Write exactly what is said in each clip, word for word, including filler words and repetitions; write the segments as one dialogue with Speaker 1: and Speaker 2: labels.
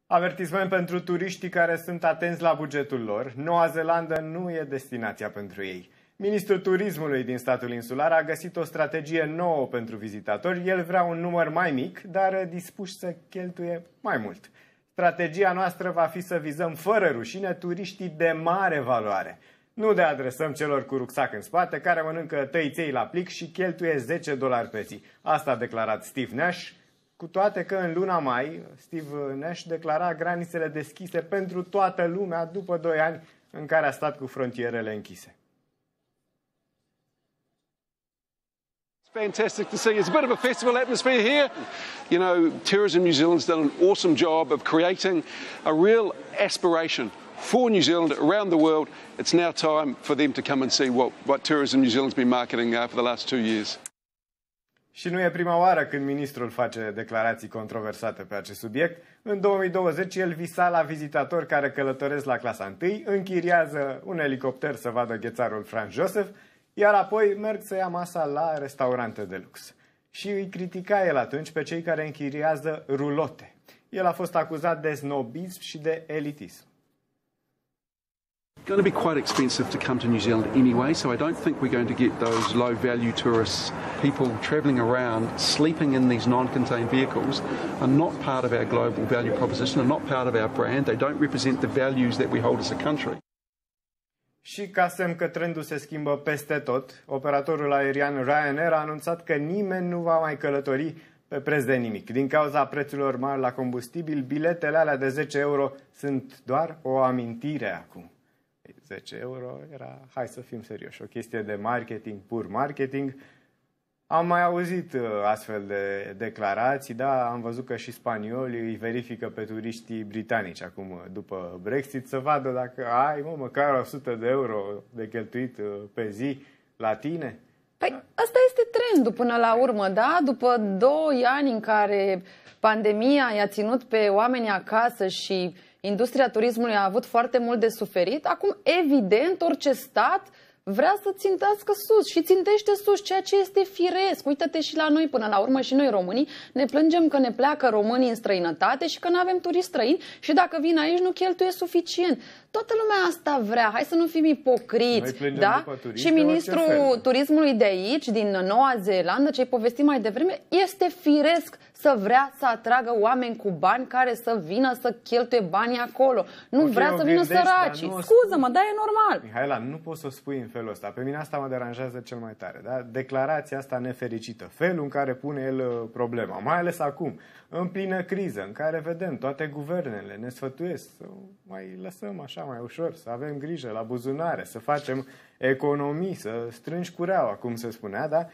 Speaker 1: Avertisment pentru turiștii care sunt atenți la bugetul lor. Noua Zeelandă nu e destinația pentru ei. Ministrul Turismului din statul insular a găsit o strategie nouă pentru vizitatori. El vrea un număr mai mic, dar dispuși să cheltuie mai mult. Strategia noastră va fi să vizăm fără rușine turiștii de mare valoare. Nu de adresăm celor cu rucsac în spate, care mănâncă tăiței la plic și cheltuie zece dolari pe zi. Asta a declarat Steve Nash, cu toate că în luna mai Steve Nash declara granițele deschise pentru toată lumea după doi ani în care a stat cu frontierele închise.
Speaker 2: Fantastic to see. It's a bit of a festival atmosphere here. You know, Tourism New Zealand's done an awesome job of creating a real aspiration for New Zealand around the world. It's now time for them to come and see what, what Tourism New Zealand's been marketing uh, for the last two years.
Speaker 1: Și nu e prima oară când ministrul face declarații controversate pe acest subiect. În două mii douăzeci, el visa la vizitatori care călătoresc la clasa unu, închiriază un elicopter să vadă ghețarul Franz Josef, iar apoi merg să ia masa la restaurante de lux. Și îi critica el atunci pe cei care închiriază rulote. El a fost acuzat de snobism și de elitism.
Speaker 3: It's going to be quite expensive to come to New Zealand anyway, so I don't think we're going to get those low-value tourists, people travelling around, sleeping in these non-contained vehicles, are not part of our global value proposition, are not part of our brand, they don't represent the values that we hold as a country.
Speaker 1: Și ca semn că trendul se schimbă peste tot, operatorul aerian Ryanair a anunțat că nimeni nu va mai călători pe preț de nimic. Din cauza prețurilor mari la combustibil, biletele alea de zece euro sunt doar o amintire acum. zece euro era, hai să fim serioși, o chestie de marketing, pur marketing. Am mai auzit astfel de declarații, da, am văzut că și spaniolii îi verifică pe turiștii britanici acum, după Brexit, să vadă dacă ai, mă, măcar o sută de euro de cheltuit pe zi la tine.
Speaker 4: Păi ăsta este trendul până la urmă, da? După doi ani în care pandemia i-a ținut pe oamenii acasă și industria turismului a avut foarte mult de suferit, acum, evident, orice stat vrea să țintească sus și țintește sus, ceea ce este firesc. Uită-te și la noi până la urmă și noi românii ne plângem că ne pleacă românii în străinătate și că nu avem turiști străini și dacă vin aici nu cheltuie suficient. Toată lumea asta vrea, hai să nu fim ipocriți, da? Și ministrul turismului de aici, din Noua Zeelandă, ce ai povestit mai devreme, este firesc să vrea să atragă oameni cu bani care să vină să cheltuie banii acolo. Nu okay, vrea să vină săraci. Scuză-mă, dar e normal.
Speaker 1: Mihaela, nu poți să o spui în felul ăsta. Pe mine asta mă deranjează cel mai tare. Da? Declarația asta nefericită, felul în care pune el problema, mai ales acum, în plină criză, în care vedem toate guvernele ne sfătuiesc să mai lăsăm așa mai ușor, să avem grijă la buzunare, să facem economii, să strângi cureaua, cum se spunea, da?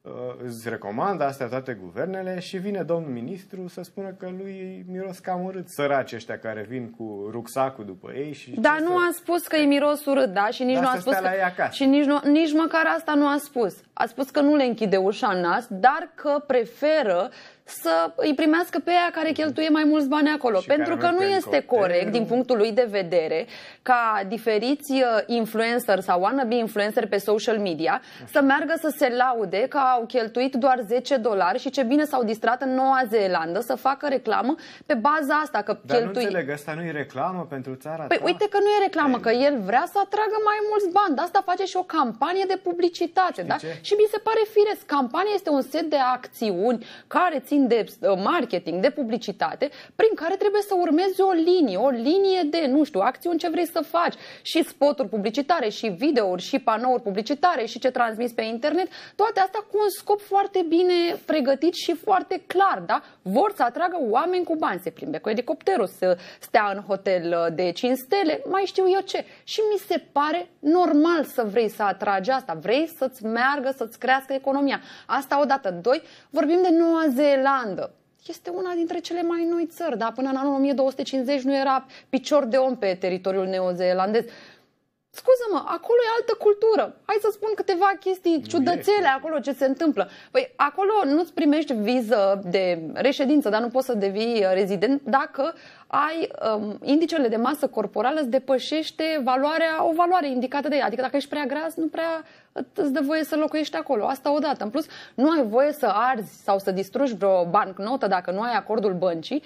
Speaker 1: Îți recomandă astea toate guvernele și vine domnul ministru să spună că lui miros cam urât săraci ăștia care vin cu rucsacul după ei. Și
Speaker 4: dar nu
Speaker 1: să...
Speaker 4: a spus că e miros urât, da? Și nici
Speaker 1: dar
Speaker 4: nu a spus că...
Speaker 1: și
Speaker 4: nici, nu... nici măcar asta nu a spus. A spus că nu le închide ușa în nas, dar că preferă să îi primească pe aia care cheltuie mai mulți bani acolo. Și pentru că nu este corect, din punctul lui de vedere, ca diferiți influencer sau wannabe influencer pe social media așa, să meargă să se laude că au cheltuit doar zece dolari și ce bine s-au distrat în Noua Zeelandă să facă reclamă pe baza asta. Că
Speaker 1: dar
Speaker 4: cheltui...
Speaker 1: nu înțeleg, asta nu e reclamă pentru țara
Speaker 4: păi
Speaker 1: ta? Uite
Speaker 4: că nu e reclamă, că el vrea să atragă mai mulți bani. De asta face și o campanie de publicitate. Da? Și mi se pare firesc. Campania este un set de acțiuni care țin de marketing, de publicitate, prin care trebuie să urmezi o linie, o linie de, nu știu, acțiuni ce vrei să faci, și spoturi publicitare, și videouri, și panouri publicitare, și ce transmiți pe internet, toate astea cu un scop foarte bine pregătit și foarte clar, da? Vor să atragă oameni cu bani, se plimbe cu elicopterul, să stea în hotel de cinci stele, mai știu eu ce. Și mi se pare normal să vrei să atragi asta, vrei să-ți meargă, să-ți crească economia. Asta odată. Doi, vorbim de Noua Zeelandă. Este una dintre cele mai noi țări, dar până în anul o mie două sute cincizeci nu era picior de om pe teritoriul neozeelandez. Scuză-mă, acolo e altă cultură. Hai să spun câteva chestii ciudățele acolo ce se întâmplă. Păi acolo nu-ți primești viză de reședință, dar nu poți să devii rezident dacă ai um, indicele de masă corporală îți depășește valoarea, o valoare indicată de ea. Adică dacă ești prea gras, nu prea îți dă voie să locuiești acolo. Asta odată. În plus, nu ai voie să arzi sau să distrugi vreo bancnotă dacă nu ai acordul băncii,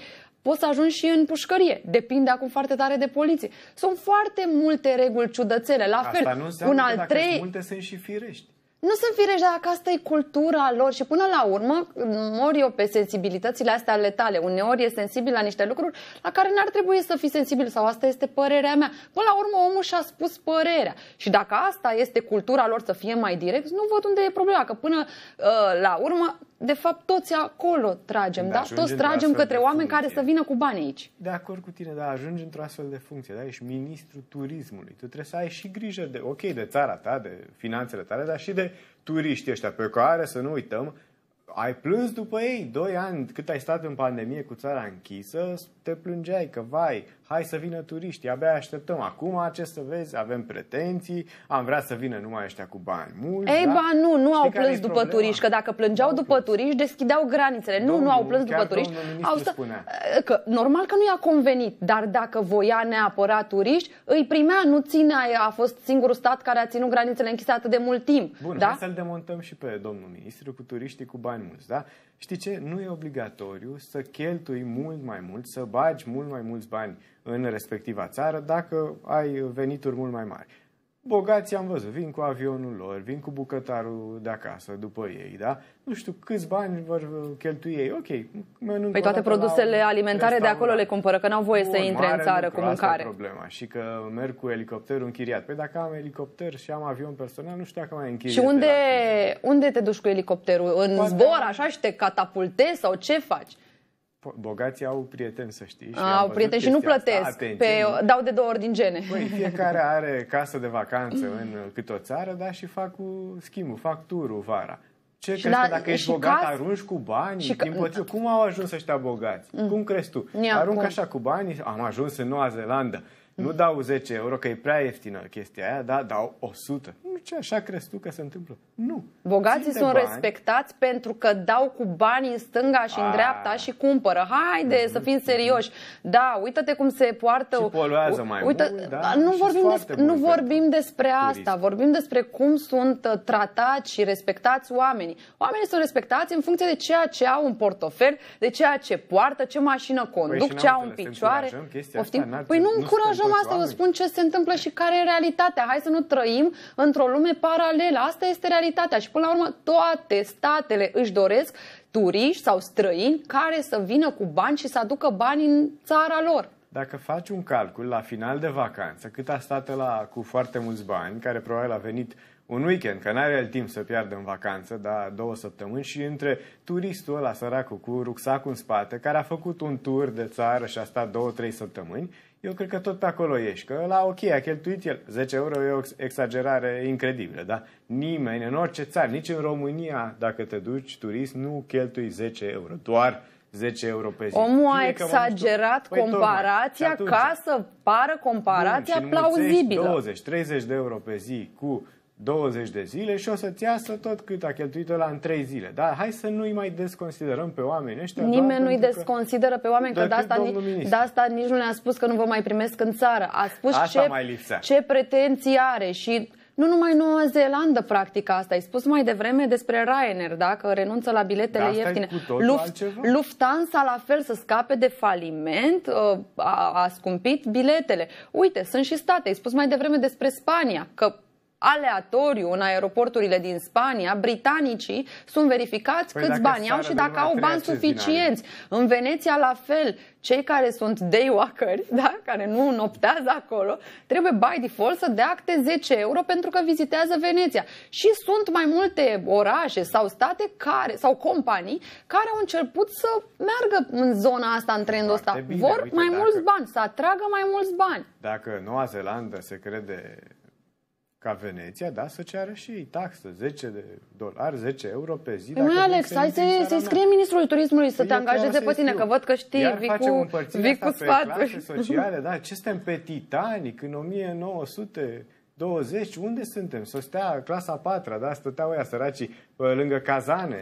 Speaker 4: poți să ajungi și în pușcărie. Depinde acum foarte tare de poliție. Sunt foarte multe reguli ciudățele. La fel,
Speaker 1: asta nu înseamnă
Speaker 4: un
Speaker 1: că
Speaker 4: al
Speaker 1: dacă
Speaker 4: trei...
Speaker 1: sunt multe, sunt și firești.
Speaker 4: Nu sunt firești, dar dacă asta e cultura lor și până la urmă mor eu pe sensibilitățile astea ale tale. Uneori e sensibil la niște lucruri la care n-ar trebui să fii sensibil sau asta este părerea mea. Până la urmă omul și-a spus părerea și dacă asta este cultura lor să fie mai direct, nu văd unde e problema, că până uh, la urmă de fapt toți acolo tragem, da? Toți tragem către oameni care să vină cu bani aici.
Speaker 1: De acord cu tine, dar ajungi într-o astfel de funcție, da? Ești ministrul turismului. Tu trebuie să ai și grijă de, ok, de țara ta, de finanțele tale, dar și de turiștii ăștia pe care, să nu uităm, ai plâns după ei, doi ani, cât ai stat în pandemie cu țara închisă, te plângeai că, vai, hai să vină turiștii, abia așteptăm. Acum, ce să vezi, avem pretenții, am vrea să vină numai ăștia cu bani mulți.
Speaker 4: Ei,
Speaker 1: da?
Speaker 4: ba, nu, nu
Speaker 1: Știi
Speaker 4: au plâns după
Speaker 1: problema?
Speaker 4: turiști, că dacă plângeau după
Speaker 1: plâns.
Speaker 4: turiști, deschideau granițele.
Speaker 1: Domnul,
Speaker 4: nu, nu au plâns după
Speaker 1: chiar
Speaker 4: turiști.
Speaker 1: domnul ministru
Speaker 4: Au stă...
Speaker 1: spunea.
Speaker 4: Că, normal că nu i-a convenit, dar dacă voia neapărat turiști, îi primea, nu ține, a fost singurul stat care a ținut granițele închise atât de mult timp.
Speaker 1: Bun,
Speaker 4: da?
Speaker 1: hai să-l demontăm și pe domnul ministru cu turiștii cu bani mulți, da? Știi ce? Nu e obligatoriu să cheltui mult mai mult, să bagi mult mai mulți bani în respectiva țară dacă ai venituri mult mai mari. Bogații am văzut, vin cu avionul lor, vin cu bucătarul de acasă după ei, da? Nu știu câți bani vor cheltui ei. Ok, mănânc.
Speaker 4: Păi toate produsele alimentare de acolo le cumpără, că n-au voie
Speaker 1: Bun,
Speaker 4: să intre în țară cu mâncare.
Speaker 1: Asta e problema. Și că merg cu elicopterul închiriat. Păi dacă am elicopter și am avion personal, nu știu dacă mai închiriez.
Speaker 4: Și unde, unde te duci cu elicopterul? În
Speaker 1: Poate
Speaker 4: zbor,
Speaker 1: am...
Speaker 4: așa, și te catapultezi sau ce faci?
Speaker 1: Bogații au prieteni, să știi. Și
Speaker 4: au prieteni și nu plătesc.
Speaker 1: Asta,
Speaker 4: pe, dau de două ori din gene.
Speaker 1: Păi, fiecare are casă de vacanță în câte o țară, dar și fac cu schimbul, fac turul vara. Ce și crezi la, că dacă ești bogat, caz... arunci cu bani? Și ca... Cum au ajuns ăștia bogați? Mm. Cum crezi tu? Ia, Arunc cum? Așa cu bani, am ajuns în Noua Zeelandă. Nu dau zece euro, că e prea ieftină chestia aia, da, dau o sută. Nu, ce, așa crezi tu că se întâmplă? Nu.
Speaker 4: Bogații sunt bani. respectați pentru că dau cu bani în stânga și în dreapta și cumpără. Haide mm-hmm. să fim serioși. Da, uită-te cum se poartă.
Speaker 1: Și poluează mai
Speaker 4: Uită...
Speaker 1: mult, da?
Speaker 4: Nu vorbim, despre, nu vorbim despre asta. Turism. Vorbim despre cum sunt tratați și respectați oamenii. Oamenii sunt respectați în funcție de ceea ce au în portofel, de ceea ce poartă, ce mașină conduc, păi ce au în picioare. Păi nu încurajăm asta, vă spun ce se întâmplă și care e realitatea. Hai să nu trăim într-o lume paralelă. Asta este realitatea. Și până la urmă toate statele își doresc turiști sau străini care să vină cu bani și să aducă bani în țara lor.
Speaker 1: Dacă faci un calcul la final de vacanță, cât a stat ăla cu foarte mulți bani, care probabil a venit un weekend, că n-are el timp să piardă în vacanță, da, două săptămâni, și între turistul ăla săracul cu rucsacul în spate, care a făcut un tur de țară și a stat două, trei săptămâni, eu cred că tot pe acolo ești, că la ok, a cheltuit el zece euro, e o exagerare incredibilă, da? Nimeni, în orice țară, nici în România, dacă te duci turist, nu cheltui zece euro, doar zece euro pe zi.
Speaker 4: Omul a exagerat păi, comparația atunci, ca să pară comparația bun, plauzibilă.
Speaker 1: douăzeci treizeci de euro pe zi cu douăzeci de zile și o să-ți iasă tot cât a cheltuit ăla în trei zile. Dar hai să nu-i mai desconsiderăm pe oameni ăștia.
Speaker 4: Nimeni nu-i desconsideră pe oameni, că de asta, de asta nici nu le-a spus că nu vă mai primesc în țară. A spus ce, ce pretenții are și nu numai Noua Zeelandă practică asta. Ai spus mai devreme despre Ryanair, da? Că renunță la biletele ieftine. Luft, Lufthansa la fel, să scape de faliment, a, a scumpit biletele. Uite, sunt și state. Ai spus mai devreme despre Spania, că aleatoriu în aeroporturile din Spania, britanicii sunt verificați păi câți bani au și dacă au bani suficienți. În Veneția la fel, cei care sunt day-walkeri, da, care nu noptează acolo, trebuie by default să dea câte zece euro pentru că vizitează Veneția. Și sunt mai multe orașe sau state care, sau companii care au început să meargă în zona asta, în trendul ăsta. Vor uite, mai dacă, mulți bani, să atragă mai mulți bani.
Speaker 1: Dacă Noua Zeelandă se crede ca Veneția, da, să ceară și ei taxă, zece de dolari, zece euro pe zi.
Speaker 4: Păi Alex, hai să-i să scrie ministrului turismului să te angajeze pe tine, că văd că știi, vii cu, vii cu sfaturi.
Speaker 1: Sociale, da, ce suntem pe Titanic în o mie nouă sute douăzeci, unde suntem? Să stea clasa a patra, da, stăteau ăia săracii lângă cazane,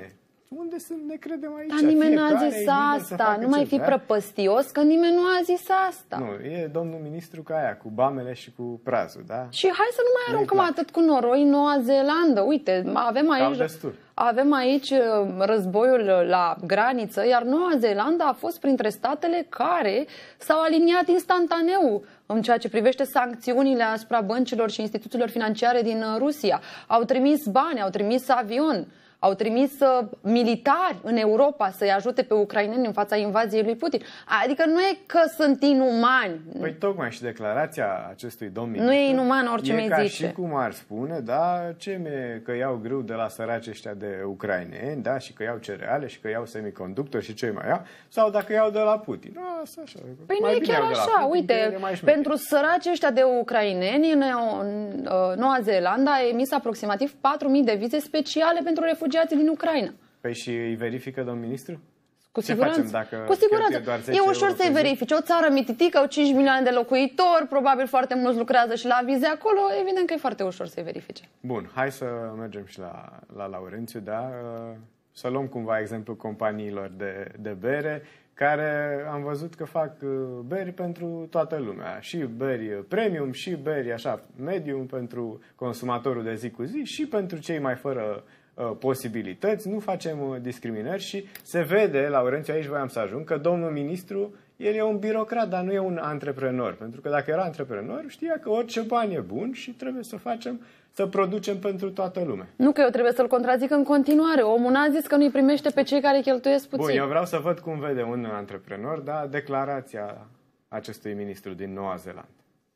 Speaker 1: Unde să ne credem aici?
Speaker 4: Dar nimeni nu a
Speaker 1: Fiecare
Speaker 4: zis
Speaker 1: e
Speaker 4: asta. Nu mai fi prăpăstios, că nimeni nu a zis asta.
Speaker 1: Nu, e domnul ministru ca aia, cu bamele și cu prazul, da?
Speaker 4: Și hai să nu mai aruncăm atât cu noroi în Noua Zeelandă. Uite, avem aici, avem aici războiul la graniță, iar Noua Zeelandă a fost printre statele care s-au aliniat instantaneu în ceea ce privește sancțiunile asupra băncilor și instituțiilor financiare din Rusia. Au trimis bani, au trimis avion, au trimis uh, militari în Europa să-i ajute pe ucraineni în fața invaziei lui Putin. Adică nu e că sunt inumani.
Speaker 1: Păi tocmai și declarația acestui domn ministru
Speaker 4: nu e inuman orice
Speaker 1: e
Speaker 4: mi
Speaker 1: ca
Speaker 4: zice.
Speaker 1: Și cum ar spune, da, ce mi că iau grâu de la săraci ăștia de ucraineni, da, și că iau cereale și că iau semiconductori și ce mai iau, sau dacă iau de la Putin. A, asta așa.
Speaker 4: Păi nu e chiar așa. Putin, uite, pentru săraci ăștia de ucraineni, în Noua Zeelandă a emis aproximativ patru mii de vize speciale pentru refugiați din Ucraina.
Speaker 1: Păi și îi verifică, domn ministru?
Speaker 4: Cu
Speaker 1: Ce
Speaker 4: siguranță.
Speaker 1: facem dacă
Speaker 4: Cu siguranță. E ușor să-i verifici. O țară mititică, au cinci milioane de locuitori, probabil foarte mulți lucrează și la vize acolo, evident că e foarte ușor să-i verifice.
Speaker 1: Bun, hai să mergem și la, la Laurențiu, da? Să luăm cumva exemplu companiilor de, de bere, care am văzut că fac beri pentru toată lumea. Și beri premium, și beri așa medium pentru consumatorul de zi cu zi și pentru cei mai fără posibilități, nu facem discriminări și se vede, Laurențiu, aici voiam să ajung, că domnul ministru, el e un birocrat, dar nu e un antreprenor. Pentru că dacă era antreprenor, știa că orice bani e bun și trebuie să facem, să producem pentru toată lumea.
Speaker 4: Nu că eu trebuie să-l contrazic în continuare. Omul n-a zis că nu-i primește pe cei care cheltuiesc puțin.
Speaker 1: Bun, eu vreau să văd cum vede un antreprenor, da, declarația acestui ministru din Noua Zeelandă.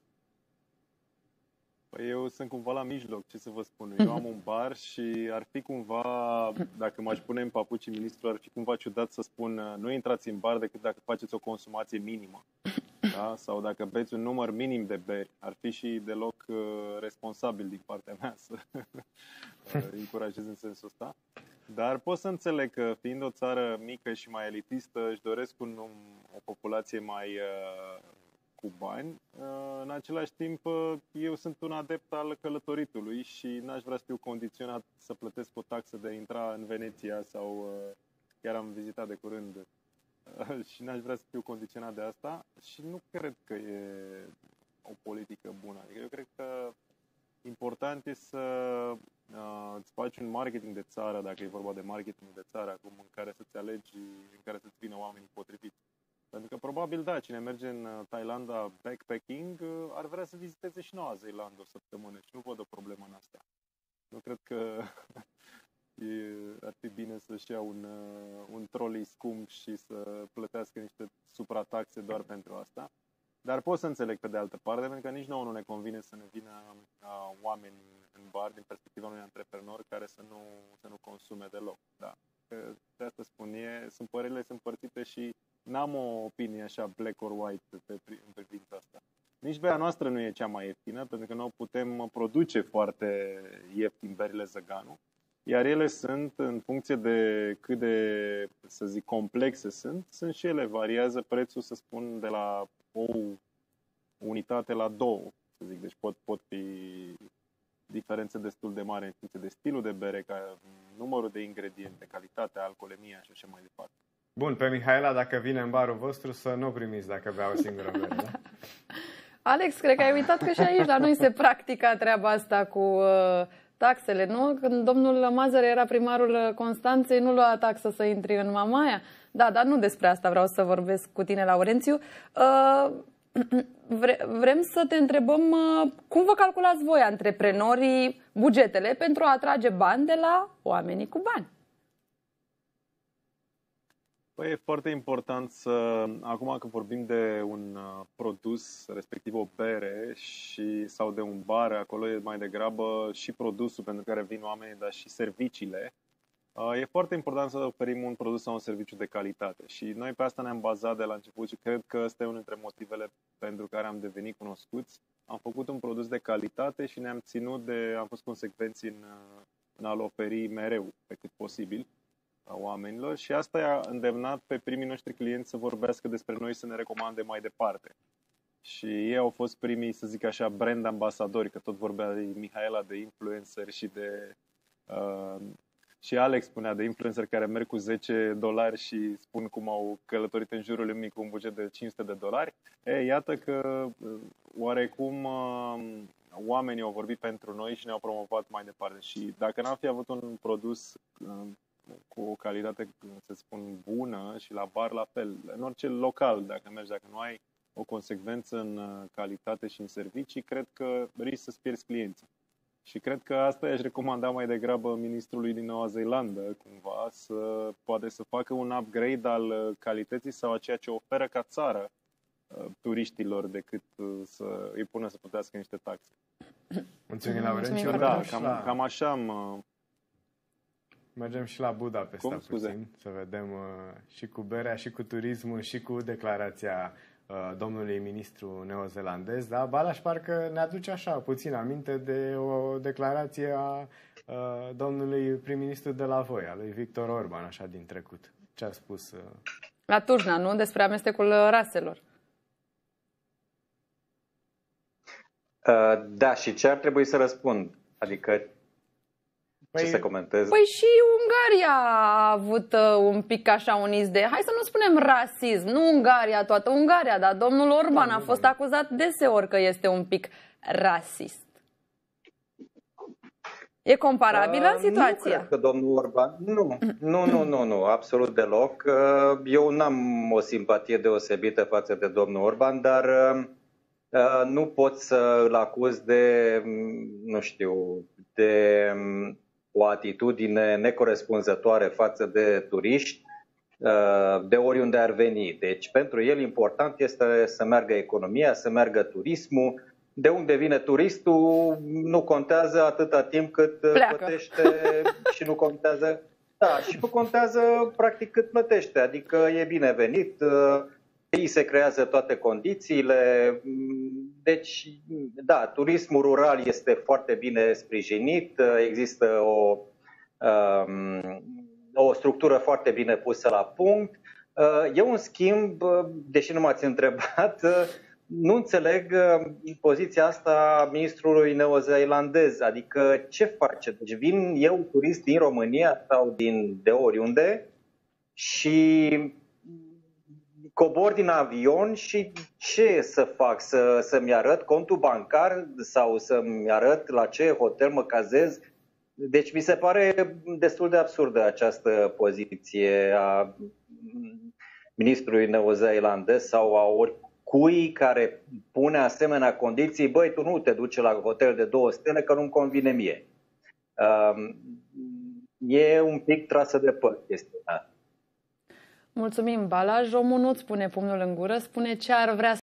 Speaker 5: Păi eu sunt cumva la mijloc, ce să vă spun. Eu am un bar și ar fi cumva, dacă m-aș pune în papucii ministru, ar fi cumva ciudat să spun nu intrați în bar decât dacă faceți o consumație minimă. Da? Sau dacă beți un număr minim de beri. Ar fi și deloc uh, responsabil din partea mea să uh, încurajez în sensul ăsta. Dar pot să înțeleg că, fiind o țară mică și mai elitistă, își doresc un, o populație mai... Uh, cu bani. În același timp, eu sunt un adept al călătoritului și n-aș vrea să fiu condiționat să plătesc o taxă de a intra în Veneția sau chiar am vizitat de curând și n-aș vrea să fiu condiționat de asta și nu cred că e o politică bună. Adică eu cred că important e să uh, îți faci un marketing de țară, dacă e vorba de marketing de țară, acum în care să-ți alegi, în care să-ți vină oamenii potriviți. Pentru că probabil, da, cine merge în Thailanda backpacking ar vrea să viziteze și Noua Zeelandă o săptămână și nu văd o problemă în asta. Nu cred că e, ar fi bine să-și ia un, un trolley scump și să plătească niște suprataxe doar pentru asta. Dar pot să înțeleg pe de altă parte, pentru că nici nouă nu ne convine să ne vină uh, oameni în bar din perspectiva unui antreprenor care să nu, să nu consume deloc. Da. Că de asta spun, e, sunt părerile sunt împărțite și n-am o opinie așa black or white pe, în privința asta. Nici bea noastră nu e cea mai ieftină, pentru că noi putem produce foarte ieftin berile Zăganu, iar ele sunt, în funcție de cât de, să zic, complexe sunt, sunt și ele, variază prețul, să spun, de la o unitate la două, să zic. Deci pot, pot fi diferențe destul de mari în funcție de stilul de bere, ca numărul de ingrediente, calitatea, alcoolemia și așa mai departe.
Speaker 1: Bun, pe Mihaela, dacă vine în barul vostru, să nu primiți dacă bea o singură bere, da?
Speaker 4: Alex, cred că ai uitat că și aici la noi se practică treaba asta cu uh, taxele, nu? Când domnul Mazăre era primarul Constanței, nu lua taxă să intri în Mamaia. Da, dar nu despre asta vreau să vorbesc cu tine, Laurențiu. Uh, vre, vrem să te întrebăm uh, cum vă calculați voi, antreprenorii, bugetele pentru a atrage bani de la oamenii cu bani?
Speaker 5: Păi e foarte important să, acum când vorbim de un uh, produs, respectiv o bere și, sau de un bar, acolo e mai degrabă și produsul pentru care vin oamenii, dar și serviciile. Uh, e foarte important să oferim un produs sau un serviciu de calitate și noi pe asta ne-am bazat de la început și cred că ăsta e unul dintre motivele pentru care am devenit cunoscuți. Am făcut un produs de calitate și ne-am ținut de, am fost consecvenți în, în a-l oferi mereu pe cât posibil a oamenilor și asta i-a îndemnat pe primii noștri clienți să vorbească despre noi, să ne recomande mai departe. Și ei au fost primii, să zic așa, brand ambasadori, că tot vorbea de Mihaela, de influencer și de, uh, și Alex spunea de influencer care merg cu zece dolari și spun cum au călătorit în jurul lumii cu un buget de cinci sute de dolari. E, iată că oarecum oamenii au vorbit pentru noi și ne-au promovat mai departe. Și dacă n-am fi avut un produs cu o calitate, să spun, bună și la bar la fel, în orice local, dacă mergi, dacă nu ai o consecvență în calitate și în servicii, cred că risci să-ți pierzi clienții. Și cred că asta i-aș recomanda mai degrabă ministrului din Noua Zeelandă, cumva, să poate să facă un upgrade al calității sau a ceea ce oferă ca țară turiștilor, decât să îi pună să plătească niște taxe.
Speaker 1: Mulțumim, Laurențiu.
Speaker 5: Da, cam, la... cam așa am...
Speaker 1: Mergem și la Budapesta
Speaker 5: Cum? Scuze.
Speaker 1: puțin, să vedem uh, și cu berea, și cu turismul, și cu declarația uh, domnului ministru neozelandez. Da? Balaș parcă ne aduce așa puțin aminte de o declarație a uh, domnului prim-ministru de la voi, a lui Victor Orban, așa din trecut. Ce a spus? Uh...
Speaker 4: La Tujna, nu? Despre amestecul raselor.
Speaker 6: Uh, da, și ce ar trebui să răspund? Adică
Speaker 1: Păi,
Speaker 6: ce să comentez?
Speaker 4: Păi și Ungaria a avut uh, un pic așa un iz de, hai să nu spunem rasism, nu Ungaria, toată Ungaria, dar domnul Orban da, a fost da. acuzat deseori că este un pic rasist. E comparabilă uh, situația?
Speaker 6: Nu cred că domnul Orban... Nu, nu, nu, nu, nu, absolut deloc. Uh, eu n-am o simpatie deosebită față de domnul Orban, dar uh, nu pot să îl acuz de, nu știu, de... o atitudine necorespunzătoare față de turiști de oriunde ar veni. Deci pentru el important este să meargă economia, să meargă turismul. De unde vine turistul nu contează atâta timp cât
Speaker 4: pleacă.
Speaker 6: Plătește și nu contează. Da, și nu contează practic cât plătește. Adică e binevenit, îi se creează toate condițiile. Deci, da, turismul rural este foarte bine sprijinit, există o, o structură foarte bine pusă la punct. Eu, în schimb, deși nu m-ați întrebat, nu înțeleg poziția asta a ministrului neozeelandez. Adică ce face? Deci vin eu, turist din România sau din de oriunde, și cobor din avion și ce să fac? Să, să-mi arăt contul bancar sau să-mi arăt la ce hotel mă cazez? Deci mi se pare destul de absurdă această poziție a ministrului neozeelandez sau a oricui care pune asemenea condiții. Băi, tu nu te duci la hotel de două stele că nu-mi convine mie. E un pic trasă de păr chestia.
Speaker 4: Mulțumim, Balaj. Omul nu-ți pune pumnul în gură, spune ce ar vrea